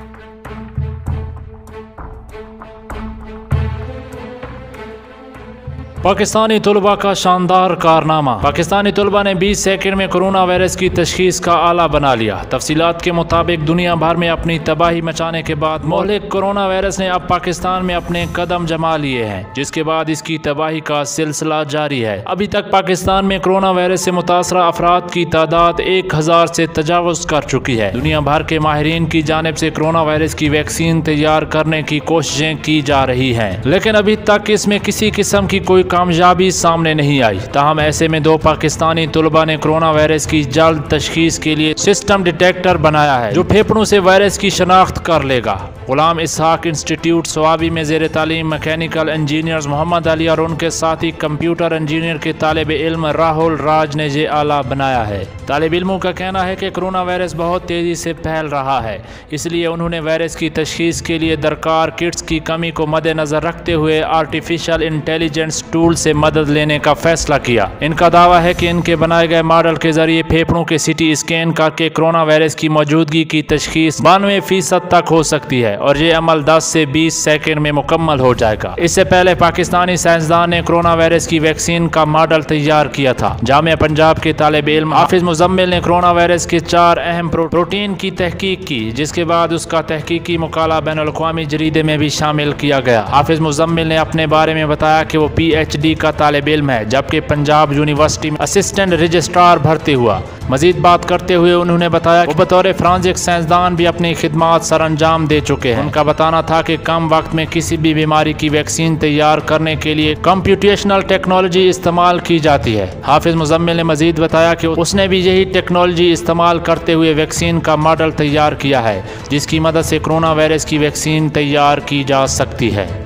पाकिस्तानी तलबा का शानदार कारनामा। पाकिस्तानी तलबा ने 20 सेकंड में कोरोना वायरस की तशखीस का आला बना लिया। तफसीलात के मुताबिक दुनिया भर में अपनी तबाही मचाने के बाद मोहलिक कोरोना वायरस ने अब पाकिस्तान में अपने कदम जमा लिए हैं, जिसके बाद इसकी तबाही का सिलसिला जारी है। अभी तक पाकिस्तान में कोरोना वायरस से मुतासरा अफराद की तादाद 1000 से तजावुज कर चुकी है। दुनिया भर के माहिरीन की जानिब से कोरोना वायरस की वैक्सीन तैयार करने की कोशिशें की जा रही हैं, लेकिन अभी तक इसमें किसी किस्म की कोई कामयाबी सामने नहीं आई। ताहम ऐसे में 2 पाकिस्तानी तलबा ने कोरोना वायरस की जल्द तशखीस के लिए सिस्टम डिटेक्टर बनाया है, जो फेफड़ों से वायरस की शनाख्त कर लेगा। गुलाम इसहाक इंस्टीट्यूट स्वाबी में ज़ेर तालीम मैकेनिकल इंजीनियर्स मोहम्मद अली और उनके साथी कंप्यूटर इंजीनियर के तालिब इल्म राहुल राज ने ये आला बनाया है। तालिब इल्मों का कहना है कि कोरोना वायरस बहुत तेज़ी से फैल रहा है, इसलिए उन्होंने वायरस की तशखीस के लिए दरकार किट्स की कमी को मद्देनज़र रखते हुए आर्टिफिशियल इंटेलिजेंस टूल से मदद लेने का फैसला किया। इनका दावा है कि इनके बनाए गए मॉडल के जरिए फेफड़ों के सीटी स्कैन करके कोरोना वायरस की मौजूदगी की तशखीस 92% तक हो सकती है और ये अमल 10 से 20 सेकंड में मुकम्मल हो जाएगा। इससे पहले पाकिस्तानी साइंसदान ने कोरोना वायरस की वैक्सीन का मॉडल तैयार किया था। जामिया पंजाब के तालिब इल्म हाफिज मुजम्मिल ने कोरोना वायरस के 4 अहम प्रोटीन की तहकीक की, जिसके बाद उसका तहकीकी मुकाला बैनुल-अक़वामी जरीदे में भी शामिल किया गया। हाफिज मुजम्मिल ने अपने बारे में बताया कि वो PhD का तालिब इल्म है, जबकि पंजाब यूनिवर्सिटी में असिस्टेंट रजिस्ट्रार भर्ती हुआ। मजीद बात करते हुए उन्होंने बताया वो बतौर फ्रांसिक साइंसदान भी अपनी खिदमात सर अंजाम दे चुके हैं। उनका बताना था कि कम वक्त में किसी भी बीमारी की वैक्सीन तैयार करने के लिए कंप्यूटेशनल टेक्नोलॉजी इस्तेमाल की जाती है। हाफिज मुजम्मिल ने मजीद बताया कि उसने भी यही टेक्नोलॉजी इस्तेमाल करते हुए वैक्सीन का मॉडल तैयार किया है, जिसकी मदद से कोरोना वायरस की वैक्सीन तैयार की जा सकती है।